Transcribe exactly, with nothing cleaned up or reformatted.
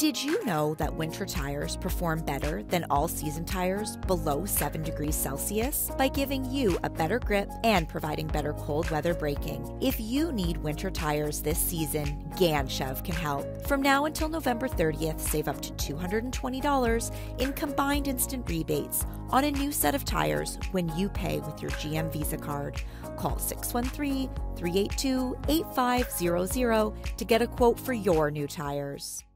Did you know that winter tires perform better than all-season tires below seven degrees Celsius by giving you a better grip and providing better cold weather braking? If you need winter tires this season, Gan Chev can help. From now until November thirtieth, save up to two hundred twenty dollars in combined instant rebates on a new set of tires when you pay with your G M Visa card. Call six one three, three eight two, eight five zero zero to get a quote for your new tires.